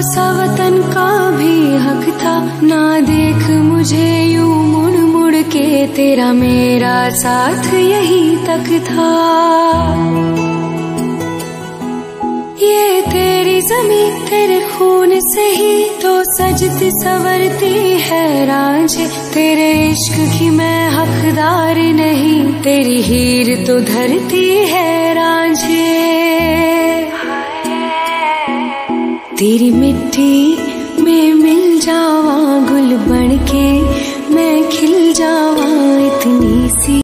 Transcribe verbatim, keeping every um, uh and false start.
सा वतन का भी हक था। ना देख मुझे यूं मुड़ मुड़ के, तेरा मेरा साथ यही तक था। ये तेरी ज़मीं तेरे खून से ही तो सजती संवरती है रांझे। तेरे इश्क की मैं हकदार नहीं, तेरी हीर तो धरती है रांझे। तेरी मिट्टी में